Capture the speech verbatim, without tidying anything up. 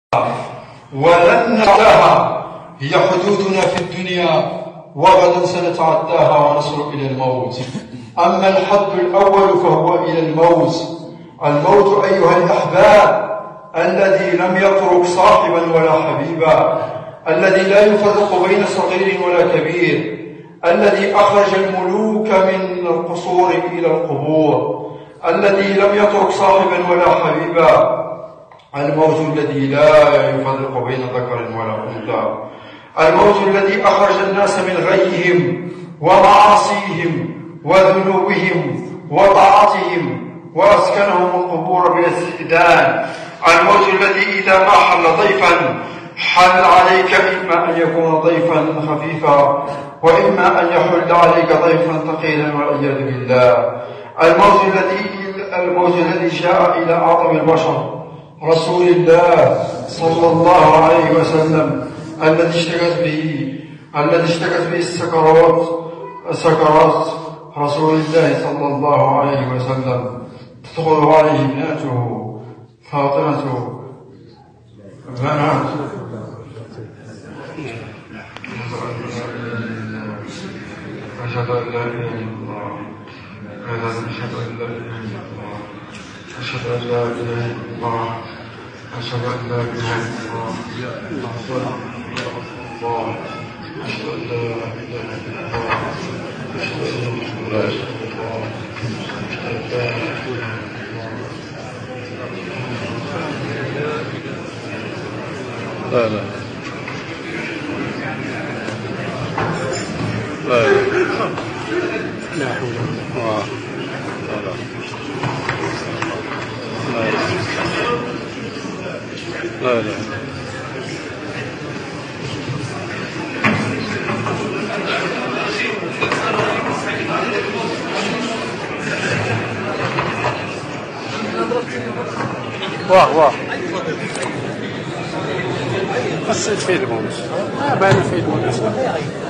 ولن نتعداها، هي حدودنا في الدنيا وغدا سنتعداها ونصل إلى الموت. أما الحد الأول فهو إلى الموت. الموت أيها الأحباب الذي لم يترك صاحبا ولا حبيبا، الذي لا يفرق بين صغير ولا كبير، الذي أخرج الملوك من القصور إلى القبور، الذي لم يترك صاحبا ولا حبيبا، الموت الذي لا يفرق بين ذكر ولا أنثى، الموت الذي أخرج الناس من غيهم ومعاصيهم وذنوبهم وطاعتهم وأسكنهم القبور بلا استئذان، الموت الذي إذا ما حل ضيفا حل عليك إما أن يكون ضيفا خفيفا وإما أن يحل عليك ضيفا ثقيلا والعياذ بالله. الموت الذي الموت الذي جاء إلى أعظم البشر رسول الله صلى الله عليه وسلم، الذي اشتكت به الذي اشتكت به السكرات سكرات رسول الله صلى الله عليه وسلم، تدخل عليه ابنته فاطمة بنات أشهد أن لا إله إلا الله أشهد أن لا إله إلا الله أشهد أن لا إله إلا الله أشهد أن لا إله إلا الله أشهد أن لا إله إلا الله أشهد أن محمدا رسول الله أشهد أن لا إله إلا الله. لا لا لا لا حول ولا قوة لا لا واه واه بس الفيلم ما بان الفيلم